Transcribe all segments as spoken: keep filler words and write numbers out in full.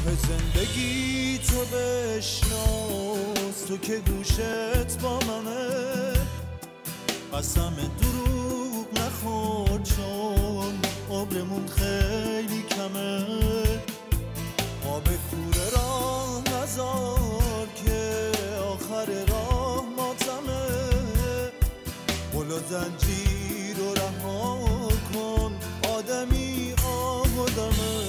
زندگی تو بشناس، تو که گوشت با منه، قسم دروغ نخور چون عمرمون خیلی کمه. ما به کوره راه نذار که آخر راه ماتمه، قل و زنجیر رو رها کن، آدمی آدمه.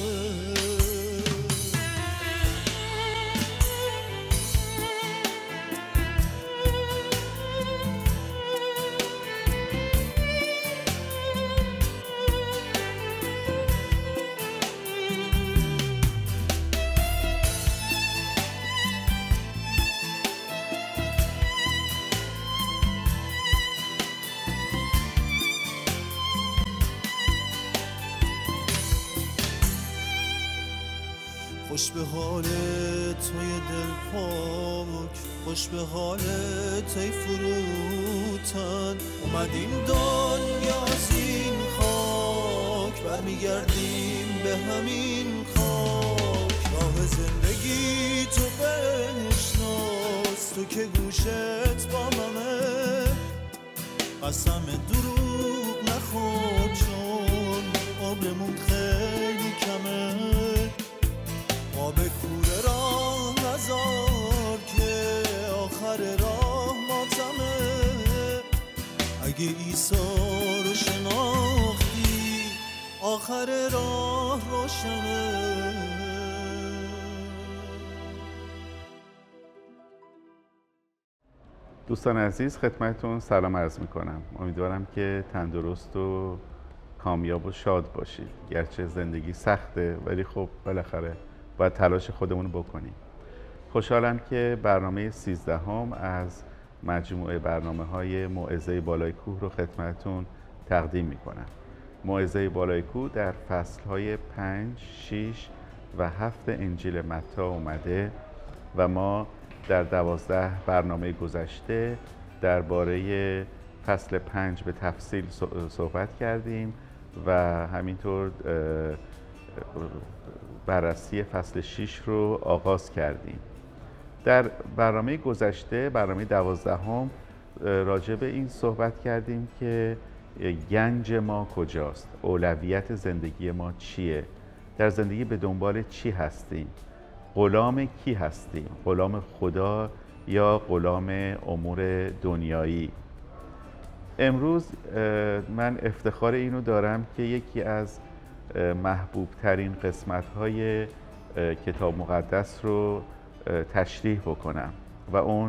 خوش به حال توی دل پاک، خوش به حال توی فروتن، اومدیم دنیا از این خاک، برمیگردیم به همین خاک. راه زندگی تو بشناس، تو که گوشت با منه، قسم دروغ نخور چون عمرمون خیلی کمه. ما به کوره راه نذار که آخر راه ماتمه، اگه عیسی رو شناختی آخر راه روشنه. دوستان عزیز، خدمتتون سلام عرض میکنم. امیدوارم که تندرست و کامیاب و شاد باشید. گرچه زندگی سخته ولی خب بالاخره باید تلاش خودمون رو بکنیم. خوشحالم که برنامه سیزدهم از مجموعه برنامه های موعظه بالای کوه رو خدمتتون تقدیم میکنم. موعظه بالای کوه در فصل های پنج، شش و هفت انجیل متی اومده و ما در دوازده برنامه گذشته درباره فصل پنج به تفصیل صحبت کردیم و همینطور بررسی فصل شش رو آغاز کردیم. در برنامه گذشته، برنامه دوازدهم، راجع به این صحبت کردیم که گنج ما کجاست، اولویت زندگی ما چیه، در زندگی به دنبال چی هستیم، غلام کی هستیم، غلام خدا یا غلام امور دنیایی. امروز من افتخار اینو دارم که یکی از محبوب ترین قسمت های کتاب مقدس رو تشریح بکنم و اون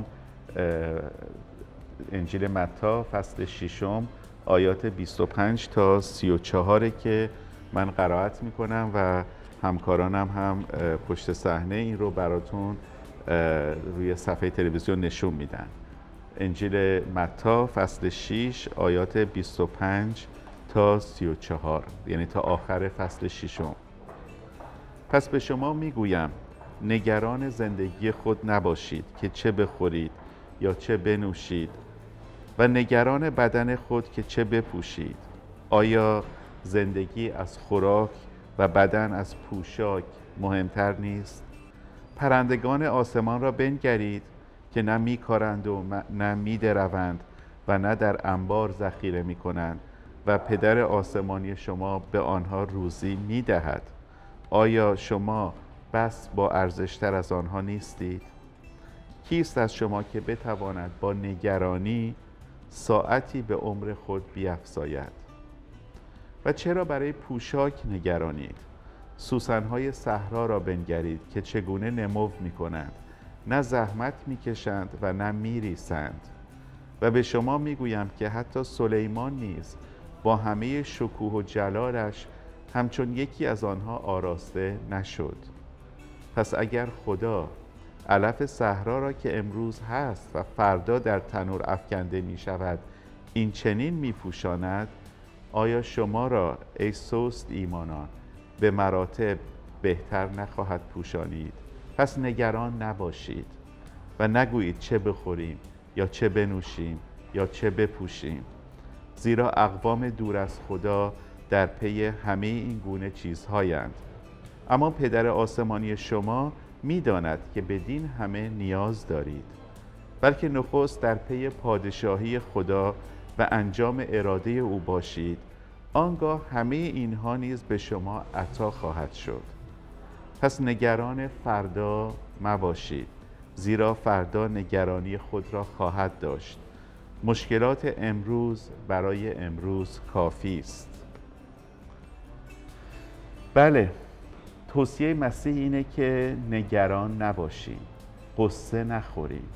انجیل متی فصل ششم آیات بیست و پنج تا سی و چهار که من قرائت میکنم و همکارانم هم پشت صحنه این رو براتون روی صفحه تلویزیون نشون میدن. انجیل متی فصل شش آیات بیست و پنج تا سی و چهار، یعنی تا آخر فصل ششم. پس به شما میگویم نگران زندگی خود نباشید که چه بخورید یا چه بنوشید و نگران بدن خود که چه بپوشید. آیا زندگی از خوراک و بدن از پوشاک مهمتر نیست؟ پرندگان آسمان را بنگرید که نه میکارند و نه میدروند و نه در انبار ذخیره میکنند و پدر آسمانی شما به آنها روزی میدهد. آیا شما بس با ارزشتر از آنها نیستید؟ کیست از شما که بتواند با نگرانی ساعتی به عمر خود بیفزاید؟ و چرا برای پوشاک نگرانید؟ سوسن‌های صحرا را بنگرید که چگونه نمو می‌کنند، نه زحمت می‌کشند و نه می‌ریسند. و به شما می‌گویم که حتی سلیمان نیز با همه شکوه و جلالش همچون یکی از آنها آراسته نشد. پس اگر خدا علف صحرا را که امروز هست و فردا در تنور افکنده می شود این چنین می پوشاند، آیا شما را ای سست ایمانان به مراتب بهتر نخواهد پوشانید؟ پس نگران نباشید و نگویید چه بخوریم یا چه بنوشیم یا چه بپوشیم، زیرا اقوام دور از خدا در پی همه این گونه چیزهایند. اما پدر آسمانی شما می‌داند که بدین همه نیاز دارید. بلکه نخست در پی پادشاهی خدا و انجام اراده او باشید، آنگاه همه اینها نیز به شما عطا خواهد شد. پس نگران فردا مباشید، زیرا فردا نگرانی خود را خواهد داشت. مشکلات امروز برای امروز کافی است. بله، توصیه مسیح اینه که نگران نباشیم، قصه نخوریم.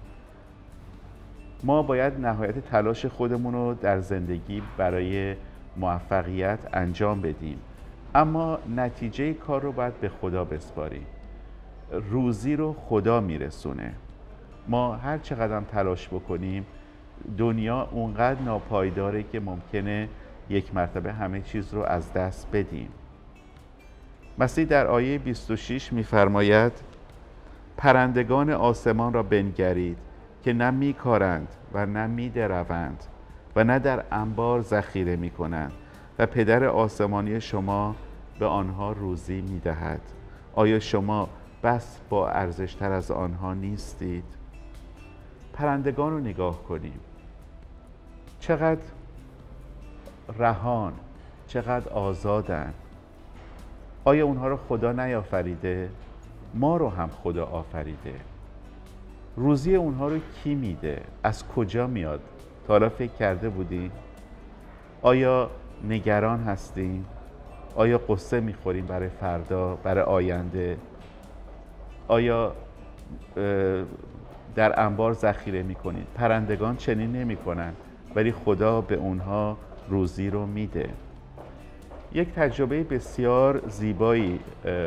ما باید نهایت تلاش خودمون رو در زندگی برای موفقیت انجام بدیم، اما نتیجه کار رو باید به خدا بسپاریم. روزی رو خدا میرسونه. ما هر چقدر تلاش بکنیم، دنیا اونقدر ناپایداره که ممکنه یک مرتبه همه چیز رو از دست بدیم. مسیح در آیه بیست و شش می‌فرماید: پرندگان آسمان را بنگرید که نه می‌کارند و نه می‌دروند و نه در انبار ذخیره می‌کنند و پدر آسمانی شما به آنها روزی می‌دهد. آیا شما بس با ارزش‌تر از آنها نیستید؟ پرندگان رو نگاه کنیم. چقدر رهان، چقدر آزادن. آیا اونها رو خدا نیافریده؟ ما رو هم خدا آفریده. روزی اونها رو کی میده؟ از کجا میاد؟ تا حالا فکر کرده بودی؟ آیا نگران هستیم؟ آیا قصه میخوریم برای فردا، برای آینده؟ آیا در انبار ذخیره میکنید؟ پرندگان چنین نمیکنن، ولی خدا به اونها روزی رو میده. یک تجربه بسیار زیبایی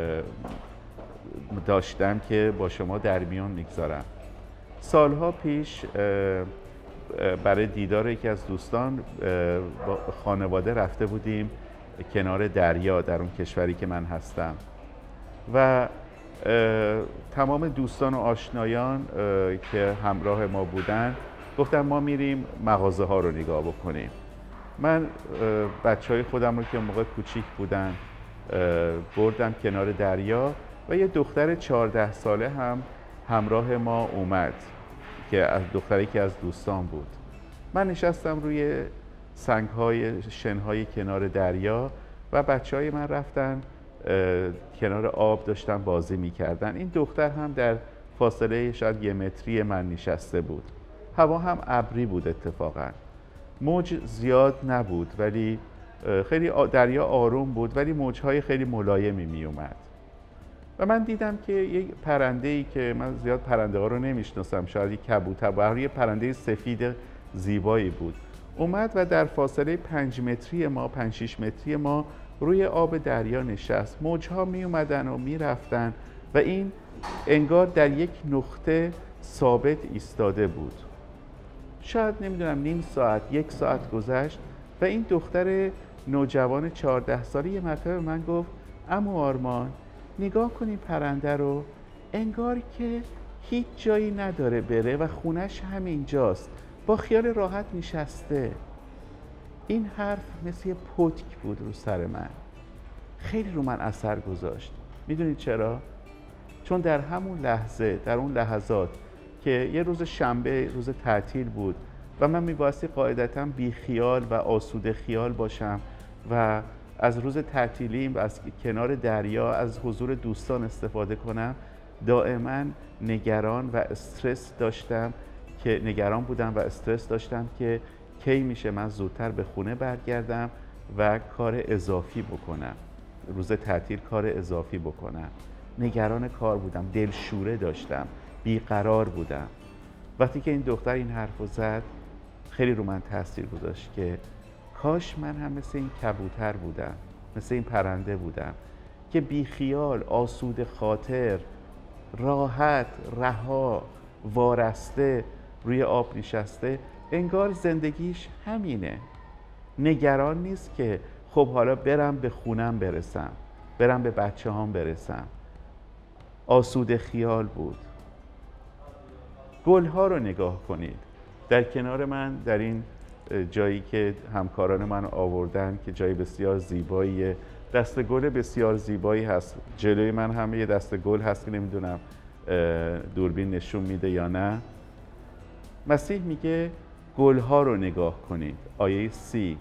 داشتم که با شما در میان میگذارم. سالها پیش برای دیدار یکی از دوستان با خانواده رفته بودیم کنار دریا در اون کشوری که من هستم و تمام دوستان و آشنایان که همراه ما بودن گفتن ما میریم مغازه ها رو نگاه بکنیم. من بچه های خودم رو که موقع کوچیک بودن بردم کنار دریا و یه دختر چهارده ساله هم همراه ما اومد که از دختری که از دوستان بود. من نشستم روی سنگ های شن های کنار دریا و بچه های من رفتن کنار آب داشتن بازی میکردن. این دختر هم در فاصله شاید یه متری من نشسته بود. هوا هم ابری بود اتفاقا. موج زیاد نبود ولی خیلی دریا آروم بود، ولی موجهای خیلی ملایمی می اومد و من دیدم که یک پرنده‌ای که من زیاد پرنده ها رو نمیشناسم، شاید یک کبوتر، یه پرنده سفید زیبایی بود، اومد و در فاصله پنج متری ما پنج شش متری ما روی آب دریا نشست. موجها می اومدن و می رفتن و این انگار در یک نقطه ثابت ایستاده بود. شاید نمیدونم نیم ساعت یک ساعت گذشت و این دختر نوجوان چهارده ساله یه مرتبه من گفت: عمو آرمان نگاه کنی پرنده رو، انگار که هیچ جایی نداره بره و خونش همینجاست، با خیال راحت نشسته. این حرف مثل یه پتک بود رو سر من، خیلی رو من اثر گذاشت. میدونید چرا؟ چون در همون لحظه، در اون لحظات که یه روز شنبه روز تعطیل بود و من میبایستی قاعدتاً بی خیال و آسوده خیال باشم و از روز تعطیلیم و از کنار دریا از حضور دوستان استفاده کنم، دائما نگران و استرس داشتم که نگران بودم و استرس داشتم که کی میشه من زودتر به خونه برگردم و کار اضافی بکنم، روز تعطیل کار اضافی بکنم. نگران کار بودم، دلشوره داشتم، بیقرار بودم. وقتی که این دختر این حرفو زد خیلی رو من تاثیر گذاشت که کاش من هم مثل این کبوتر بودم، مثل این پرنده بودم که بیخیال، آسوده خاطر، راحت، رها، وارسته روی آب نشسته، انگار زندگیش همینه. نگران نیست که خب حالا برم به خونم برسم، برم به بچه هام برسم. آسوده خیال بود. گلها رو نگاه کنید. در کنار من در این جایی که همکاران من آوردن که جای بسیار زیباییه دسته گل بسیار زیبایی هست. جلوی من هم یه دسته گل هست که نمیدونم دوربین نشون میده یا نه. مسیح میگه گلها رو نگاه کنید. آیه سی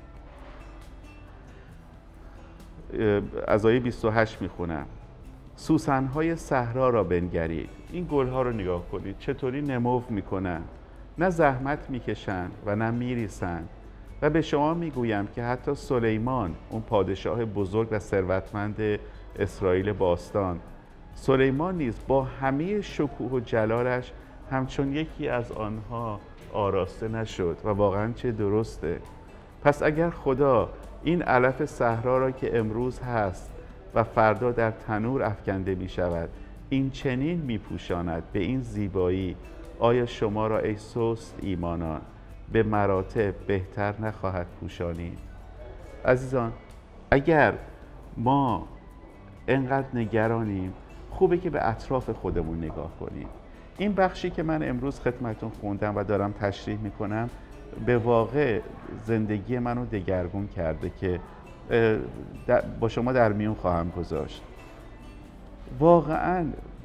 از آیه بیست و هشت میخونم. سوسنهای صحرا را بنگرید. این گلها رو نگاه کنید چطوری نمو میکنن، نه زحمت میکشن و نه میریسن. و به شما میگویم که حتی سلیمان، اون پادشاه بزرگ و ثروتمند اسرائیل باستان، سلیمان نیز با همه شکوه و جلالش همچون یکی از آنها آراسته نشد. و واقعا چه درسته. پس اگر خدا این علف صحرا را که امروز هست و فردا در تنور افکنده می شود این چنین می پوشاند به این زیبایی، آیا شما را ای سست ایمانان به مراتب بهتر نخواهد پوشانید؟ عزیزان، اگر ما انقدر نگرانیم خوبه که به اطراف خودمون نگاه کنیم. این بخشی که من امروز خدمتتون خوندم و دارم تشریح میکنم به واقع زندگی منو دگرگون کرده که با شما در میون خواهم گذاشت. واقعا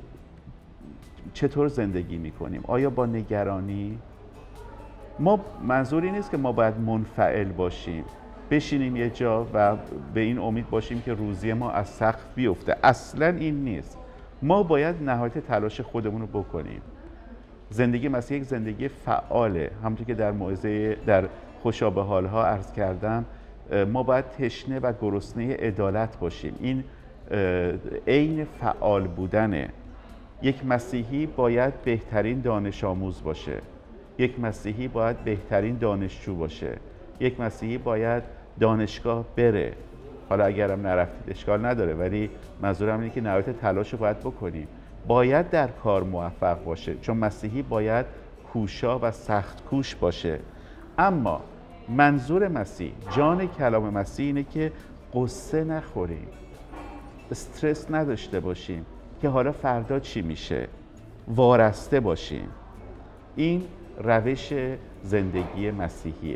چطور زندگی میکنیم؟ آیا با نگرانی؟ ما منظوری نیست که ما باید منفعل باشیم، بشینیم یه جا و به این امید باشیم که روزی ما از سقف بیفته. اصلا این نیست. ما باید نهایت تلاش خودمون رو بکنیم. زندگی مسیح یک زندگی فعاله. همونطور که در موعظه در خوشا به حالها عرض کردم، ما باید تشنه و گرسنه عدالت باشیم. این عین فعال بودنه. یک مسیحی باید بهترین دانش آموز باشه. یک مسیحی باید بهترین دانشجو باشه. یک مسیحی باید دانشگاه بره. حالا اگرم نرفتید اشکال نداره، ولی منظورم اینه که نهایت تلاش رو باید بکنیم. باید در کار موفق باشه، چون مسیحی باید کوشا و سخت کوش باشه. اما منظور مسیح، جان کلام مسیح اینه که قصه نخوریم، استرس نداشته باشیم که حالا فردا چی میشه، وارسته باشیم. این روش زندگی مسیحیه.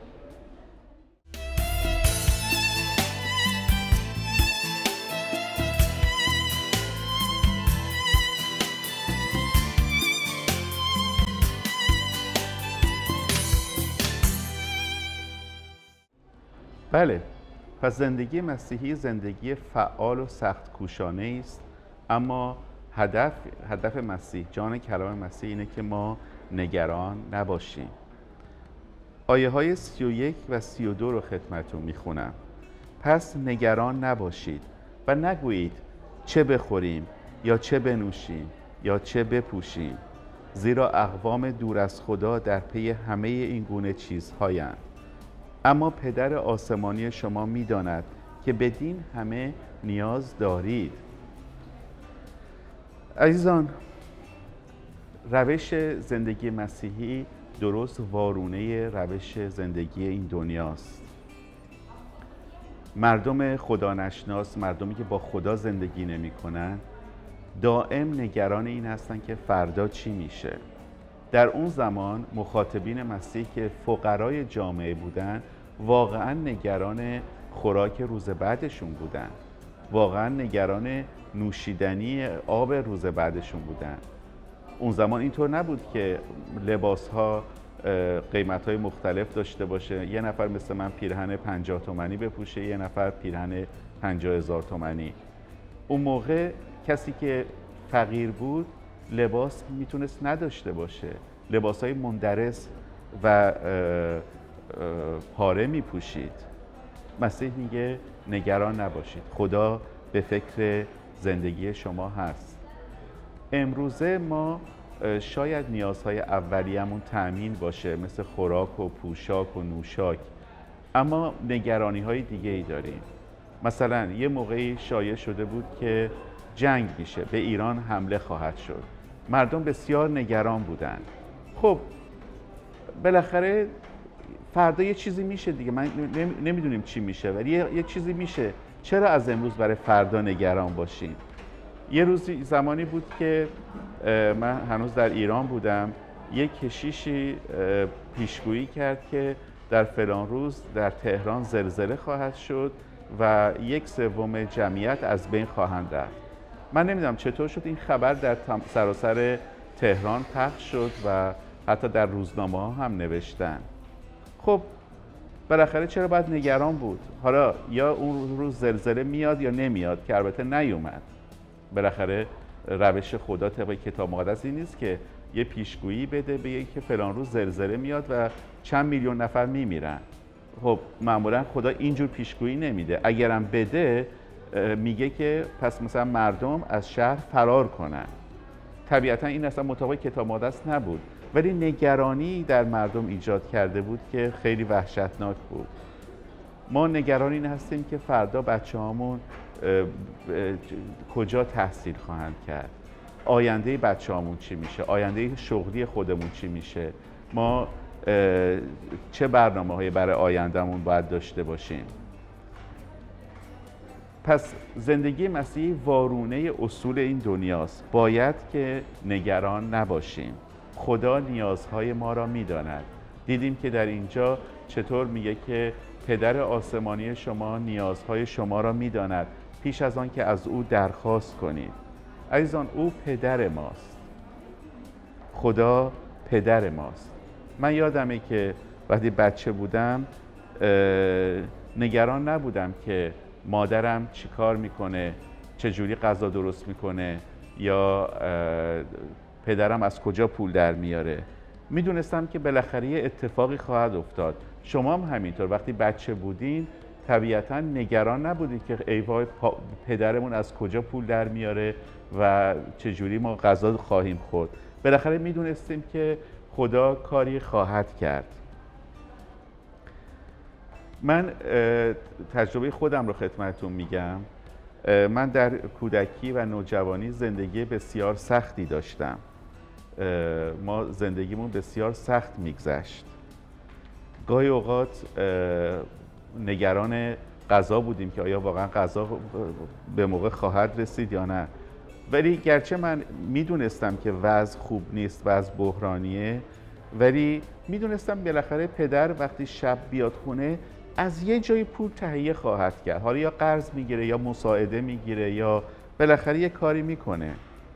بله، پس زندگی مسیحی زندگی فعال و سخت کوشانه است، اما هدف هدف مسیح، جان کلام مسیح اینه که ما نگران نباشیم. آیه های سی و یک و سی و دو رو خدمتتون میخونم. پس نگران نباشید و نگویید چه بخوریم یا چه بنوشیم یا چه بپوشیم، زیرا اقوام دور از خدا در پی همه این گونه چیزهایند. اما پدر آسمانی شما می‌داند که بدین همه نیاز دارید. عزیزان، روش زندگی مسیحی درست وارونه روش زندگی این دنیاست. مردم خدا نشناس، مردمی که با خدا زندگی نمی‌کنند، دائم نگران این هستند که فردا چی میشه. در اون زمان مخاطبین مسیح که فقرای جامعه بودن واقعا نگران خوراک روز بعدشون بودن، واقعا نگران نوشیدنی آب روز بعدشون بودن. اون زمان اینطور نبود که لباس‌ها قیمت‌های مختلف داشته باشه. یه نفر مثل من پیرهن پنجاه تومانی بپوشه، یه نفر پیرهن پنجاه هزار تومانی. اون موقع کسی که فقیر بود لباس میتونست نداشته باشه، لباس‌های مندرس و پاره میپوشید. مسیح میگه نگران نباشید، خدا به فکر زندگی شما هست. امروزه ما شاید نیازهای اولیه‌مون تأمین باشه، مثل خوراک و پوشاک و نوشاک، اما نگرانی های دیگه ای داریم. مثلا یه موقعی شایع شده بود که جنگ میشه، به ایران حمله خواهد شد. مردم بسیار نگران بودن. خب بالاخره فردا یه چیزی میشه دیگه، من نمیدونیم چی میشه، ولی یه, یه چیزی میشه. چرا از امروز برای فردا نگران باشیم؟ یه روزی زمانی بود که من هنوز در ایران بودم، یه کشیشی پیشگویی کرد که در فلان روز در تهران زلزله خواهد شد و یک سوم جمعیت از بین خواهند رفت. من نمیدونم چطور شد این خبر در سراسر تهران پخش شد و حتی در روزنامه ها هم نوشتن. خب بالاخره چرا باید نگران بود؟ حالا یا اون روز زلزله میاد یا نمیاد، که البته نیومد. بالاخره روش خدا طبق کتاب مقدس این نیست که یه پیشگویی بده بگه که فلان روز زلزله میاد و چند میلیون نفر میمیرن. خب معمولا خدا اینجور پیشگویی نمیده. اگرم بده میگه که پس مثلا مردم از شهر فرار کنن. طبیعتا این اصلا مطابق کتاب مقدس نبود، ولی نگرانی در مردم ایجاد کرده بود که خیلی وحشتناک بود. ما نگران این هستیم که فردا بچه هامون کجا تحصیل خواهند کرد، آینده بچه هامون چی میشه، آینده شغلی خودمون چی میشه، ما چه برنامه هایی برای آیندهمون باید داشته باشیم. پس زندگی مسیحی وارونه اصول این دنیاست. باید که نگران نباشیم. خدا نیازهای ما را میداند. دیدیم که در اینجا چطور میگه که پدر آسمانی شما نیازهای شما را میداند پیش از آن که از او درخواست کنید. عزیزان، او پدر ماست. خدا پدر ماست. من یادمه که وقتی بچه بودم نگران نبودم که مادرم چی کار میکنه، چجوری غذا درست میکنه، یا پدرم از کجا پول در میاره. میدونستم که بالاخره یه اتفاقی خواهد افتاد. شما هم همینطور وقتی بچه بودین طبیعتا نگران نبودید که ای وای پدرمون از کجا پول در میاره و چجوری ما غذا خواهیم خورد. بالاخره میدونستیم که خدا کاری خواهد کرد. من تجربه خودم رو خدمتتون میگم. من در کودکی و نوجوانی زندگی بسیار سختی داشتم. ما زندگیمون بسیار سخت میگذشت. گاهی اوقات نگران غذا بودیم که آیا واقعا غذا به موقع خواهد رسید یا نه. ولی گرچه من میدونستم که وضع خوب نیست، وضع بحرانیه، ولی میدونستم بالاخره پدر وقتی شب بیاد خونه از یه جای پول تهیه خواهد کرد. حالا یا قرض میگیره یا مساعده میگیره یا بالاخره یه کاری میکنه.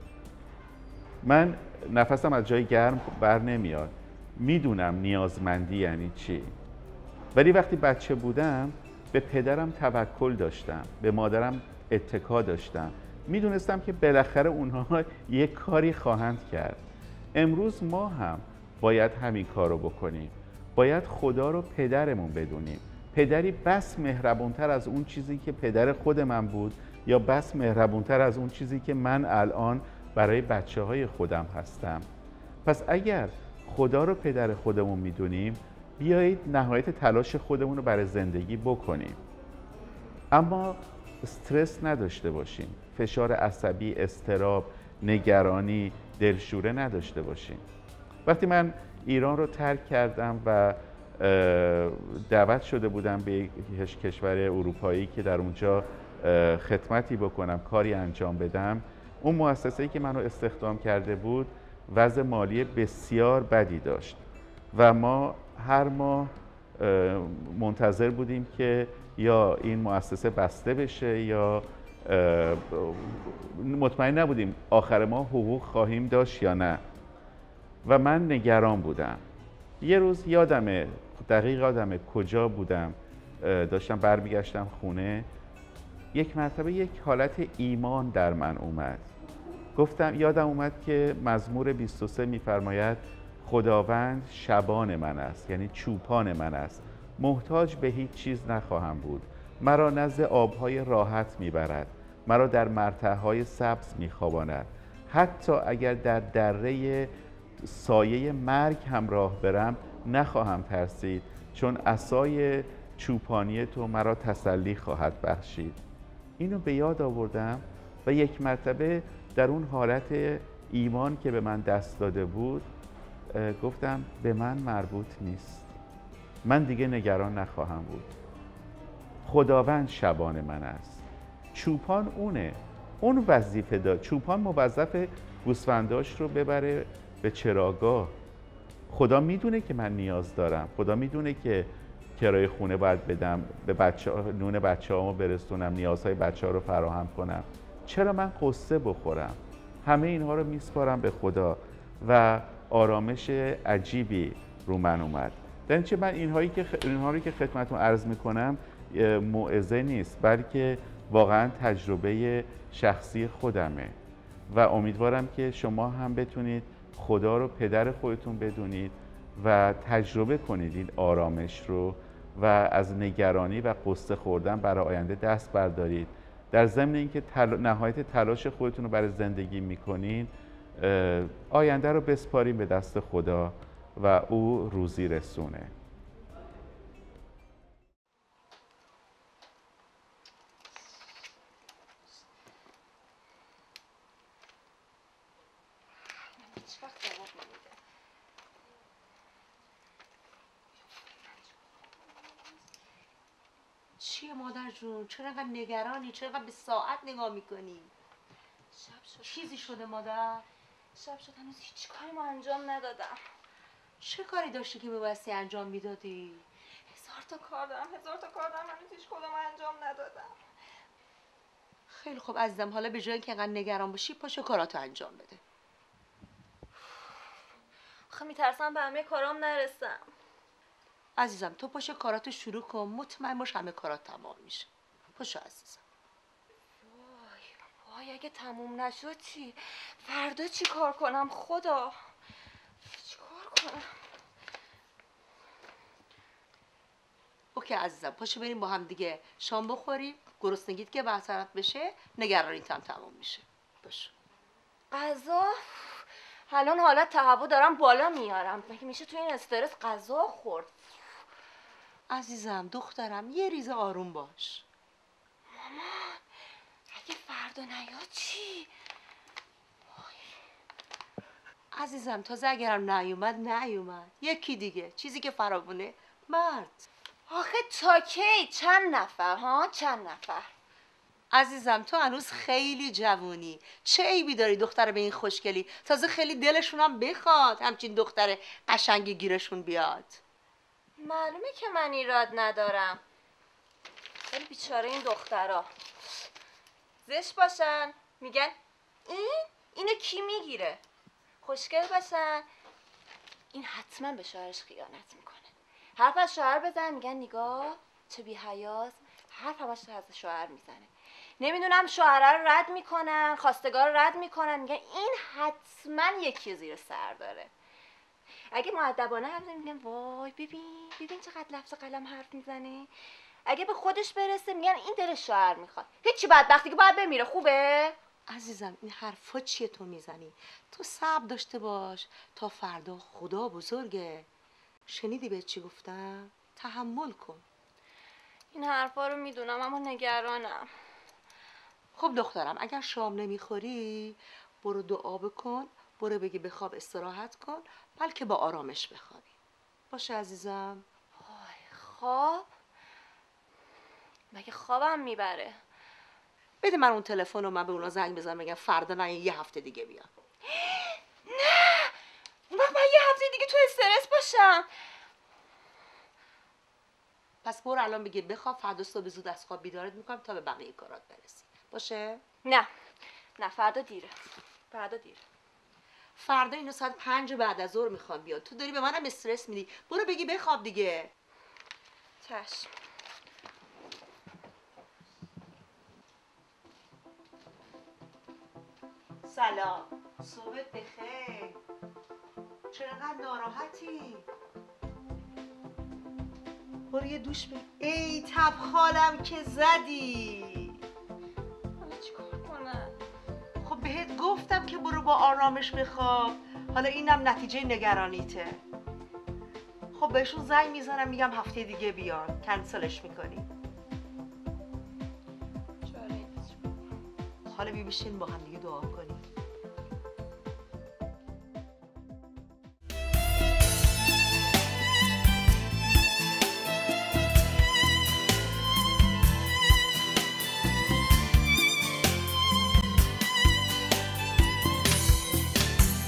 من نفسم از جای گرم بر نمیاد. میدونم نیازمندی یعنی چی. ولی وقتی بچه بودم به پدرم توکل داشتم، به مادرم اتکا داشتم. میدونستم که بالاخره اونها یه کاری خواهند کرد. امروز ما هم باید همین کار رو بکنیم. باید خدا رو پدرمون بدونیم. پدری بس مهربونتر از اون چیزی که پدر خود من بود، یا بس مهربونتر از اون چیزی که من الان برای بچه های خودم هستم. پس اگر خدا رو پدر خودمون میدونیم، بیایید نهایت تلاش خودمون رو برای زندگی بکنیم. اما استرس نداشته باشیم. فشار عصبی، اضطراب، نگرانی، دلشوره نداشته باشیم. وقتی من ایران رو ترک کردم و دعوت شده بودم به یک کشور اروپایی که در اونجا خدمتی بکنم، کاری انجام بدم، اون مؤسسه‌ای که منو استخدام کرده بود وضع مالی بسیار بدی داشت و ما هر ماه منتظر بودیم که یا این مؤسسه بسته بشه یا مطمئن نبودیم آخر ماه حقوق خواهیم داشت یا نه. و من نگران بودم. یه روز یادمه، دقیق یادمه کجا بودم، داشتم برمیگشتم خونه، یک مرتبه یک حالت ایمان در من اومد. گفتم، یادم اومد که مزمور بیست و سه میفرماید خداوند شبان من است، یعنی چوپان من است، محتاج به هیچ چیز نخواهم بود. مرا نزد آبهای راحت میبرد، مرا در مرتعهای سبز میخواباند. حتی اگر در دره سایه مرگ هم راه برم نخواهم ترسید، چون عصای چوپانی تو مرا تسلی خواهد بخشید. اینو به یاد آوردم و یک مرتبه در اون حالت ایمان که به من دست داده بود گفتم به من مربوط نیست، من دیگه نگران نخواهم بود. خداوند شبان من است. چوپان اونه، اون وظیفه داد. چوپان موظف گوسفنداش رو ببره به چراگاه. خدا میدونه که من نیاز دارم، خدا میدونه که کرایه خونه باید بدم، به بچه ها، نون بچه هامو برسونم، نیازهای بچه ها رو فراهم کنم. چرا من قصه بخورم؟ همه اینها رو میسپارم به خدا و آرامش عجیبی رو من اومد. در اینچه من اینهایی که اینها رو که خدمتتون عرض میکنم موعظه نیست، بلکه واقعا تجربه شخصی خودمه و امیدوارم که شما هم بتونید خدا رو پدر خودتون بدونید و تجربه کنید این آرامش رو و از نگرانی و قصه خوردن برای آینده دست بردارید. در ضمن اینکه تل... نهایت تلاش خودتون رو برای زندگی میکنین، آینده رو بسپارین به دست خدا و او روزی رسونه. چیه مادر جون؟ چرا انقدر نگرانی؟ چرا انقدر به ساعت نگاه میکنی؟ شب شد. چیزی شده مادر؟ شب شد، هنوز هیچ کاری ما انجام ندادم. چه کاری داشتی که میبایستی انجام میدادی؟ هزار تا کار دارم، هزار تا کار دارم، هنوز هیچ کدوم انجام ندادم. خیلی خوب عزیزم، حالا به جای اینکه انقدر نگران باشی پاشو کاراتو انجام بده. آخه میترسم به همه کارام نرسم. عزیزم تو پاشو کاراتو شروع کن، مطمئن باش همه کارات تمام میشه. پاشو عزیزم. وای وای اگه تموم نشد چی؟ فردا چی کار کنم خدا؟ چی کار کنم؟ اوکی عزیزم، پاشو بریم با هم دیگه شام بخوریم، گرسنگیت که برطرف بشه نگرانیت هم تمام میشه. باش. غذا؟ الان حالت تهوع دارم بالا میارم، مگه میشه تو این استرس غذا خورد؟ عزیزم دخترم یه ریزه آروم باش. مامان اگه فردا نیاد چی؟ عزیزم تازه اگرم نیومد نیومد، یکی دیگه، چیزی که فراوونه مرد. آخه تا کی؟ چند نفر ها؟ چند نفر؟ عزیزم تو هنوز خیلی جوونی، چه عیبی داری دختر به این خوشگلی؟ تازه خیلی دلشون هم بخواد همچین دختر قشنگی گیرشون بیاد. معلومه که من ایراد ندارم، ولی بیچاره این دخترها زشت باشن میگن این اینو کی میگیره، خوشگل باشن این حتما به شوهرش خیانت میکنه، حرف از شوهر بزن میگن نگاه چه بی حیاست، حرف همش از شوهر میزنه، نمیدونم شوهر رو رد میکنن، خواستگار رو رد میکنن، میگن این حتما یکی زیر سر داره. اگه مؤدبانه حرف میگن وای ببین ببین چقدر لفظ قلم حرف میزنه، اگه به خودش برسه میگن این دل شوهر میخواد، هیچی بدبختی که باید بمیره. خوبه عزیزم این حرفا چیه تو میزنی؟ تو صبر داشته باش تا فردا، خدا بزرگه. شنیدی به چی گفتم؟ تحمل کن. این حرفا رو میدونم اما نگرانم. خب دخترم اگر شام نمیخوری برو دعا بکن، برو بگی بخواب استراحت کن، بلکه با آرامش بخوابی. باشه عزیزم؟ وای خواب؟ مگه خوابم میبره؟ بده من اون تلفن رو، من به اونا زنگ بزنم بگم فردا نه یه هفته دیگه بیان. نه من یه هفته دیگه تو استرس باشم. پس برو الان بگی بخواب، فردا صبح زود از خواب بیدارت میکنم تا به بقیه کارات برسی. باشه؟ نه نه فردا دیره، فردا دیره. فردا اینو ساعت پنج بعد از ظهر میخوام بیاد، تو داری به منم استرس میدی. برو بگی بخواب دیگه. چشم. سلام، صبحت بخیر. چرا انقدر ناراحتی؟ برو یه دوش بگیر. ای تبخالم که زدی. حالا چیکار کنم؟ خب بهت گفتم که برو با آرامش بخواب. حالا اینم نتیجه نگرانیته. خب بهشون زنگ میزنم میگم هفته دیگه بیان، کنسلش میکنی. چاره نیست. حالا بی بشین با هم دیگه دعا کنیم.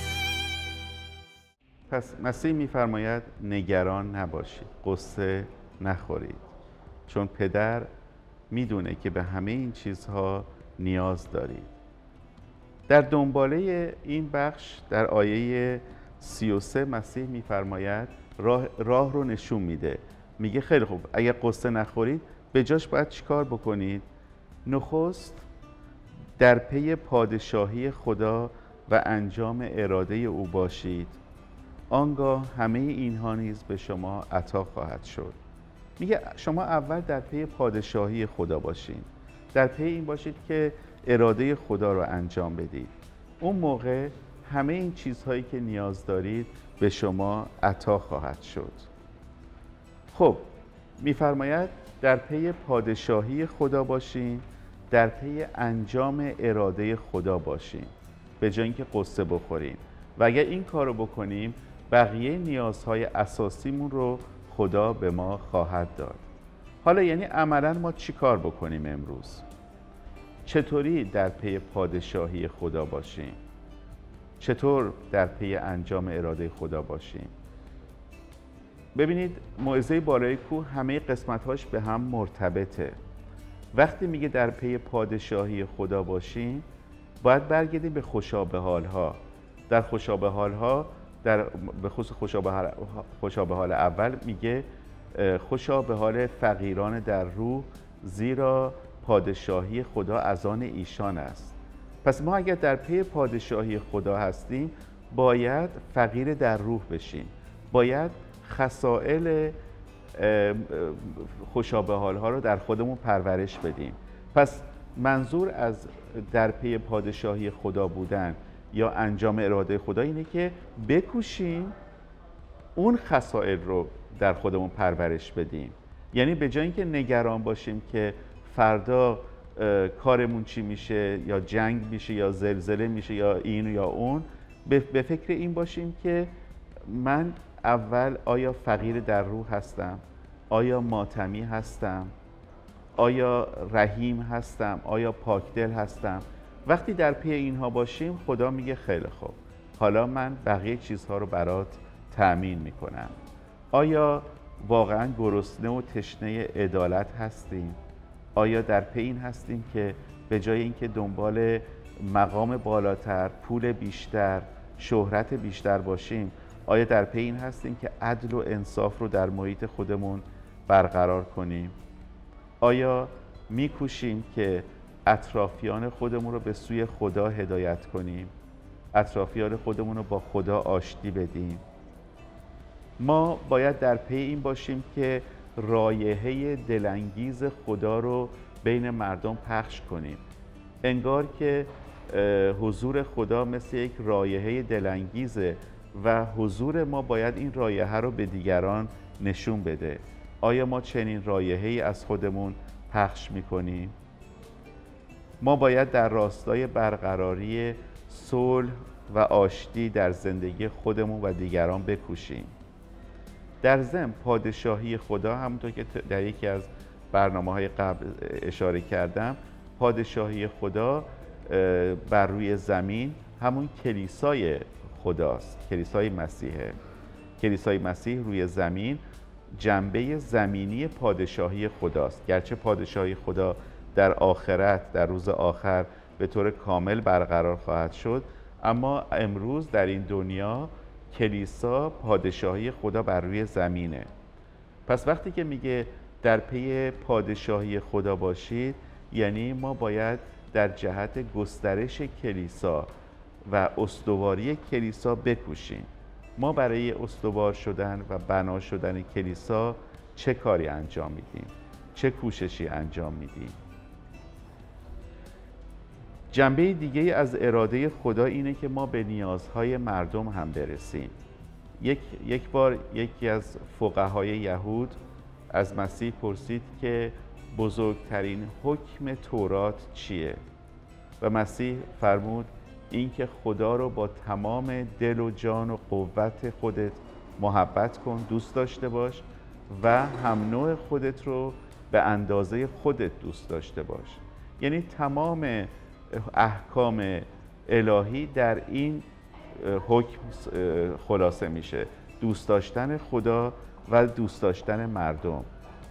پس مسیح میفرماید نگران نباشید، قصه نخورید، چون پدر میدونه که به همه این چیزها نیاز دارید. در دنباله این بخش در آیه سی و سه مسیح میفرماید راه, راه رو نشون میده. میگه خیلی خوب، اگر قصه نخورید به جاش باید چیکار بکنید؟ نخست در پی پادشاهی خدا و انجام اراده او باشید، آنگاه همه اینها نیز به شما عطا خواهد شد. میگه شما اول در پی پادشاهی خدا باشید، در پی این باشید که اراده خدا رو انجام بدید. اون موقع همه این چیزهایی که نیاز دارید به شما عطا خواهد شد. خب میفرماید در پی پادشاهی خدا باشین، در پی انجام اراده خدا باشین، به جای اینکه قصه بخورین. و اگر این کار رو بکنیم بقیه نیازهای اساسیمون رو خدا به ما خواهد داد. حالا یعنی عملاً ما چی کار بکنیم امروز؟ چطوری در پی پادشاهی خدا باشیم؟ چطور در پی انجام اراده خدا باشیم؟ ببینید موعظه بالای کوه همه قسمت‌هاش به هم مرتبطه. وقتی میگه در پی پادشاهی خدا باشیم باید برگردیم به خوشا حال‌ها. در خوشا حال‌ها در به خصوص خوشا به حال خوشا به حال اول میگه خوشا به حال فقیران در روح، زیرا پادشاهی خدا از آن ایشان است. پس ما اگر در پی پادشاهی خدا هستیم باید فقیر در روح بشیم، باید خصائل خوشا به حال‌ها رو در خودمون پرورش بدیم. پس منظور از در پی پادشاهی خدا بودن یا انجام اراده خدا اینه که بکوشیم اون خصائل رو در خودمون پرورش بدیم. یعنی به جای اینکه نگران باشیم که فردا کارمون چی میشه، یا جنگ میشه، یا زلزله میشه، یا این یا اون، به فکر این باشیم که من اول آیا فقیر در روح هستم؟ آیا ماتمی هستم؟ آیا رحیم هستم؟ آیا پاکدل هستم؟ وقتی در پی اینها باشیم خدا میگه خیلی خوب، حالا من بقیه چیزها رو برات تأمین میکنم. آیا واقعا گرسنه و تشنه عدالت هستیم؟ آیا در پی این هستیم که به جای اینکه دنبال مقام بالاتر، پول بیشتر، شهرت بیشتر باشیم، آیا در پی این هستیم که عدل و انصاف رو در محیط خودمون برقرار کنیم؟ آیا میکوشیم که اطرافیان خودمون رو به سوی خدا هدایت کنیم؟ اطرافیان خودمون رو با خدا آشتی بدیم؟ ما باید در پی این باشیم که رایحه دلانگیز خدا رو بین مردم پخش کنیم. انگار که حضور خدا مثل یک رایحه دلانگیزه و حضور ما باید این رایحه رو به دیگران نشون بده. آیا ما چنین رایحه‌ای از خودمون پخش می‌کنیم؟ ما باید در راستای برقراری صلح و آشتی در زندگی خودمون و دیگران بکوشیم. در ضمن پادشاهی خدا، همونطور که در یکی از برنامه‌های قبل اشاره کردم، پادشاهی خدا بر روی زمین همون کلیسای خداست، کلیسای مسیحه. کلیسای مسیح روی زمین جنبه زمینی پادشاهی خداست. گرچه پادشاهی خدا در آخرت، در روز آخر به طور کامل برقرار خواهد شد، اما امروز در این دنیا کلیسا پادشاهی خدا بر روی زمینه. پس وقتی که میگه در پی پادشاهی خدا باشید، یعنی ما باید در جهت گسترش کلیسا و استواری کلیسا بکوشیم. ما برای استوار شدن و بنا شدن کلیسا چه کاری انجام میدیم؟ چه کوششی انجام میدیم؟ جنبه دیگه از اراده خدا اینه که ما به نیازهای مردم هم برسیم. یک, یک بار یکی از فقهای یهود از مسیح پرسید که بزرگترین حکم تورات چیه؟ و مسیح فرمود اینکه خدا رو با تمام دل و جان و قوت خودت محبت کن، دوست داشته باش، و هم نوع خودت رو به اندازه خودت دوست داشته باش. یعنی تمام احکام الهی در این حکم خلاصه میشه: دوست داشتن خدا و دوست داشتن مردم.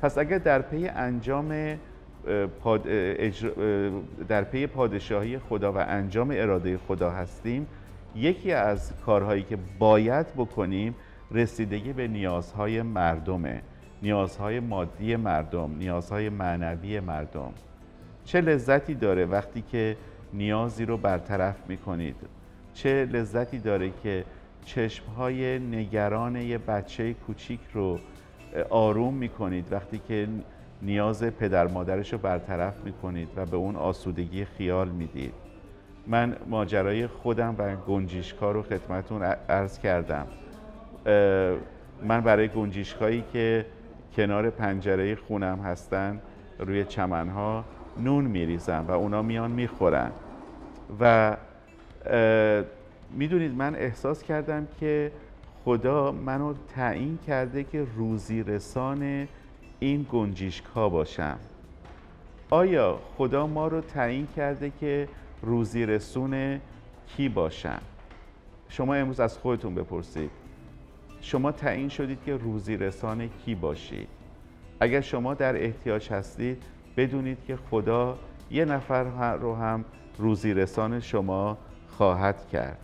پس اگر در پی انجام پاد... اجر... در پی پادشاهی خدا و انجام اراده خدا هستیم، یکی از کارهایی که باید بکنیم رسیدگی به نیازهای مردمه، نیازهای مادی مردم، نیازهای معنوی مردم. چه لذتی داره وقتی که نیازی رو برطرف میکنید، چه لذتی داره که چشمهای نگران یه بچه کوچیک رو آروم میکنید وقتی که نیاز پدر مادرش رو برطرف میکنید و به اون آسودگی خیال میدید. من ماجرای خودم و گنجشک‌ها رو خدمتتون عرض کردم. من برای گنجشک‌هایی که کنار پنجره خونم هستن روی چمنها نون میریزم و اونا میان میخورن و میدونید من احساس کردم که خدا منو تعیین کرده که روزی رسان این گنجشک‌ها باشم. آیا خدا ما رو تعیین کرده که روزی رسون کی باشم؟ شما امروز از خودتون بپرسید، شما تعیین شدید که روزی رسان کی باشید؟ اگر شما در احتیاج هستید بدونید که خدا یه نفر رو هم روزی رسان شما خواهد کرد.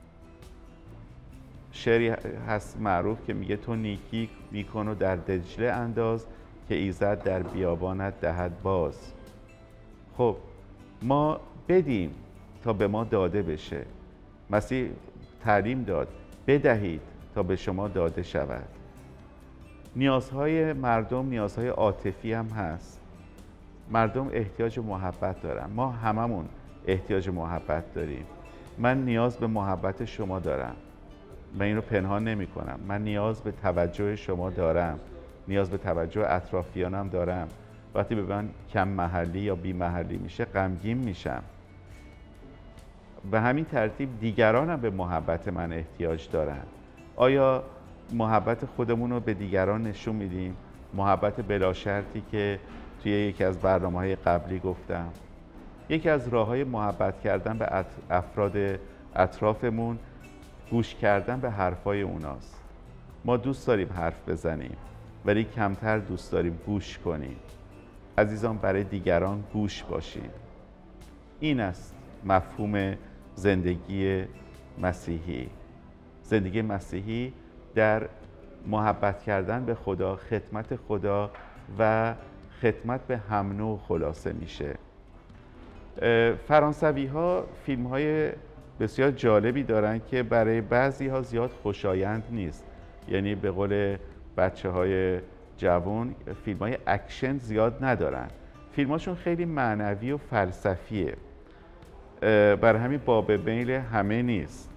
شعری هست معروف که میگه تو نیکی میکن و در دجله انداز که ایزد در بیابانت دهد باز. خب ما بدیم تا به ما داده بشه. مسیح تعلیم داد بدهید تا به شما داده شود. نیازهای مردم نیازهای عاطفی هم هست. مردم احتیاج محبت دارن، ما هممون احتیاج محبت داریم. من نیاز به محبت شما دارم، من اینو پنهان نمی کنم. من نیاز به توجه شما دارم، نیاز به توجه اطرافیانم دارم. وقتی به من کم محلی یا بی محلی میشه غمگین میشم. به همین ترتیب دیگران هم به محبت من احتیاج دارن. آیا محبت خودمون رو به دیگران نشون میدیم؟ محبت بلا شرطی که توی یکی از برنامه‌های قبلی گفتم. یکی از راه‌های محبت کردن به افراد اطرافمون گوش کردن به حرفای اوناست. ما دوست داریم حرف بزنیم ولی کمتر دوست داریم گوش کنیم. عزیزان برای دیگران گوش باشیم. این است مفهوم زندگی مسیحی. زندگی مسیحی در محبت کردن به خدا، خدمت خدا و خدمت به هم نوع خلاصه میشه. فرانسوی ها فیلم های بسیار جالبی دارن که برای بعضی ها زیاد خوشایند نیست. یعنی به قول بچه های جوان فیلم های اکشن زیاد ندارن. فیلم هاشون خیلی معنوی و فلسفیه. برای همین باب میل همه نیست.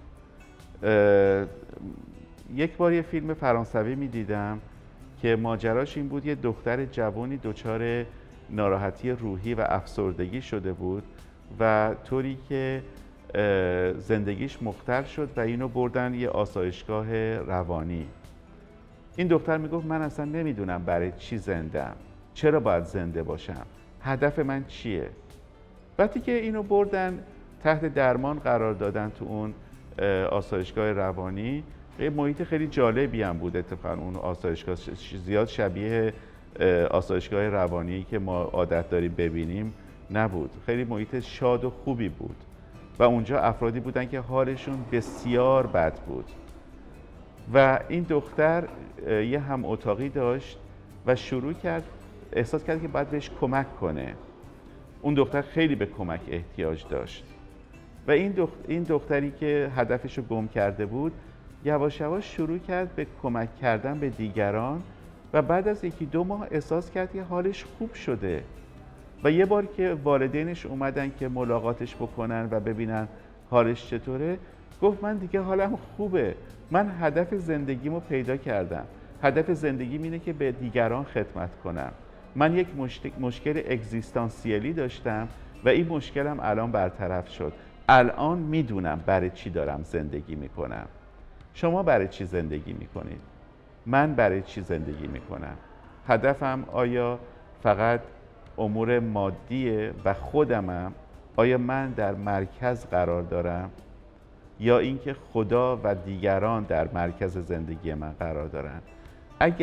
یک بار یه فیلم فرانسوی می دیدم که ماجراش این بود، یه دختر جوانی دچار ناراحتی روحی و افسردگی شده بود و طوری که زندگیش مختل شد و اینو بردن یه آسایشگاه روانی. این دختر میگفت من اصلا نمیدونم برای چی زنده‌ام، چرا باید زنده باشم، هدف من چیه. وقتی که اینو بردن تحت درمان قرار دادن تو اون آسایشگاه روانی، یه محیط خیلی جالبی هم بود. اتفاقا اون آسایشگاه زیاد شبیه آسایشگاه روانی که ما عادت داریم ببینیم نبود. خیلی محیط شاد و خوبی بود و اونجا افرادی بودن که حالشون بسیار بد بود و این دختر یه هم اتاقی داشت و شروع کرد، احساس کرد که باید بهش کمک کنه. اون دختر خیلی به کمک احتیاج داشت و این, دخت... این دختری که هدفش رو گم کرده بود یواش یواش شروع کرد به کمک کردن به دیگران و بعد از یکی دو ماه احساس کرد که حالش خوب شده و یه بار که والدینش اومدن که ملاقاتش بکنن و ببینن حالش چطوره، گفت من دیگه حالم خوبه، من هدف زندگیمو پیدا کردم. هدف زندگیم اینه که به دیگران خدمت کنم. من یک مشکل اگزیستانسیلی داشتم و این مشکلم الان برطرف شد. الان میدونم برای چی دارم زندگی میکنم. شما برای چی زندگی میکنید؟ من برای چی زندگی میکنم؟ هدفم آیا فقط امور مادیه و خودمم؟ آیا من در مرکز قرار دارم؟ یا اینکه خدا و دیگران در مرکز زندگی من قرار دارن؟ اگر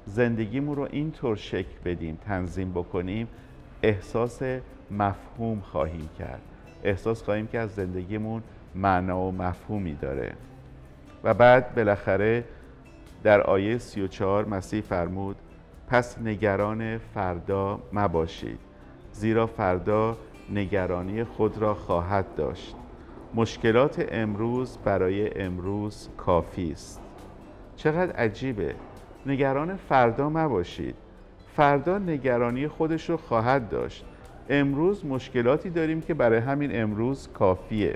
زندگیمون رو اینطور شکل بدیم، تنظیم بکنیم، احساس مفهوم خواهیم کرد. احساس خواهیم که از زندگیمون معنا و مفهومی داره. و بعد بالاخره در آیه سی و چهار مسیح فرمود پس نگران فردا مباشید، زیرا فردا نگرانی خود را خواهد داشت. مشکلات امروز برای امروز کافی است. چقدر عجیبه. نگران فردا مباشید. فردا نگرانی خودش رو خواهد داشت. امروز مشکلاتی داریم که برای همین امروز کافیه.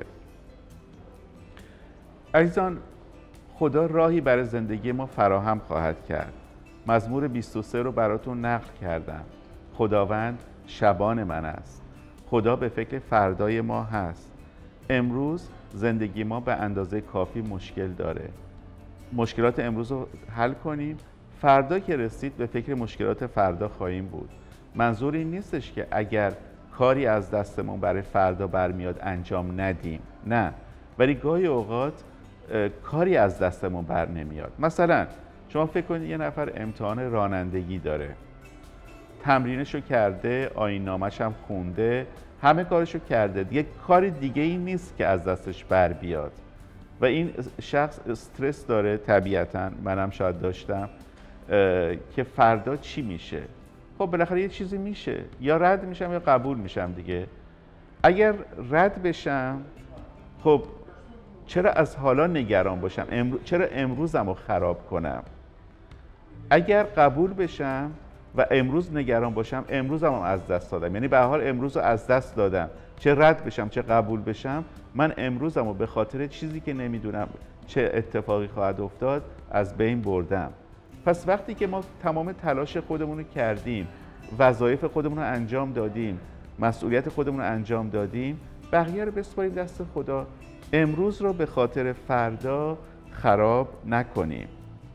عزیزان، خدا راهی برای زندگی ما فراهم خواهد کرد. مزمور بیست و سه رو براتون نقل کردم. خداوند شبان من است. خدا به فکر فردای ما هست. امروز زندگی ما به اندازه کافی مشکل داره. مشکلات امروز رو حل کنیم. فردا که رسید به فکر مشکلات فردا خواهیم بود. منظور این نیستش که اگر کاری از دستمون برای فردا برمیاد انجام ندیم. نه. ولی گاهی اوقات کاری از دستمون بر نمیاد. مثلا شما فکر کنید یه نفر امتحان رانندگی داره، تمرینشو کرده، آیین‌نامه‌ش هم خونده، همه کارشو کرده، دیگه کاری دیگه ای نیست که از دستش بر بیاد و این شخص استرس داره. طبیعتاً منم شاید داشتم که فردا چی میشه. خب بالاخره یه چیزی میشه، یا رد میشم یا قبول میشم دیگه. اگر رد بشم خب چرا از حالا نگران باشم؟ امرو... چرا امروزم رو خراب کنم؟ اگر قبول بشم و امروز نگران باشم، امروزم هم از دست دادم. یعنی به هر حال امروز رو از دست دادم. چه رد بشم چه قبول بشم، من امروزم رو به خاطر چیزی که نمیدونم چه اتفاقی خواهد افتاد از بین بردم. پس وقتی که ما تمام تلاش خودمون رو کردیم، وظایف خودمون رو انجام دادیم، مسئولیت خودمون رو انجام دادیم، بقیه رو بسپاریم دست خدا. امروز رو به خاطر فردا خراب نکنیم.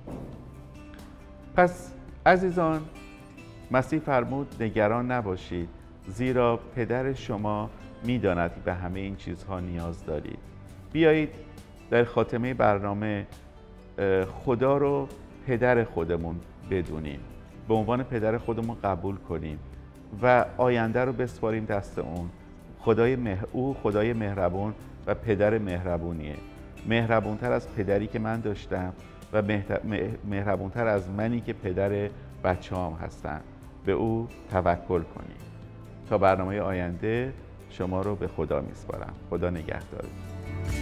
پس عزیزان، مسیح فرمود نگران نباشید، زیرا پدر شما میداند به همه این چیزها نیاز دارید. بیایید در خاتمه برنامه خدا رو پدر خودمون بدونیم، به عنوان پدر خودمون قبول کنیم و آینده رو بسپاریم دست اون. خدای مهر... او خدای مهربون و پدر مهربونیه. مهربونتر از پدری که من داشتم و مهربونتر از منی که پدر بچه هم هستن. به او توکل کنیم. تا برنامه آینده شما رو به خدا میسپارم. خدا نگهدارتون.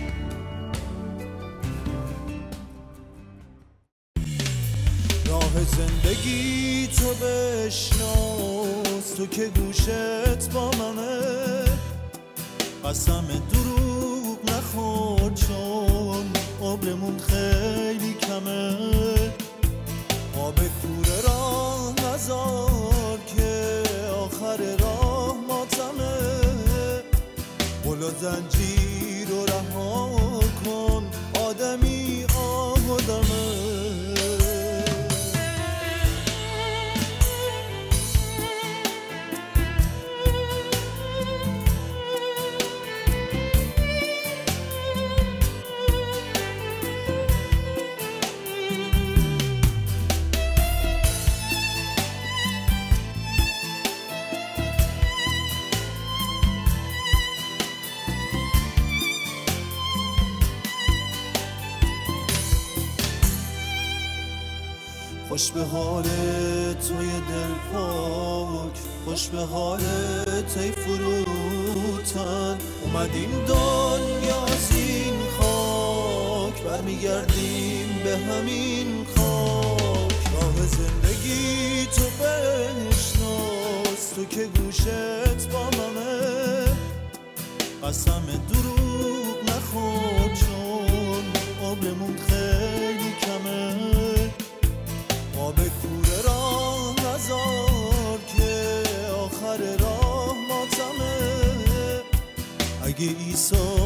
راه زندگی تو بشناس، تو که گوشت با منه، قسم دروغ نخور چون عمرمون خیلی کمه. آب کوره راه نذار که آخر راه ماتمه. قل و زنجیر رو رها کن، آدمی آدمه. خوش به حال توی دل پاک، خوش به حال تی فروتن. اومدیم دنیا از این خاک، برمیگردیم به همین خاک. راه زندگی تو بشناس، تو که گوشت با منه، قسم دروغ نخور چون عمرمون خیلی کمه. آب کوره راه نذار که آخر راه ماتمه. اگه عیسی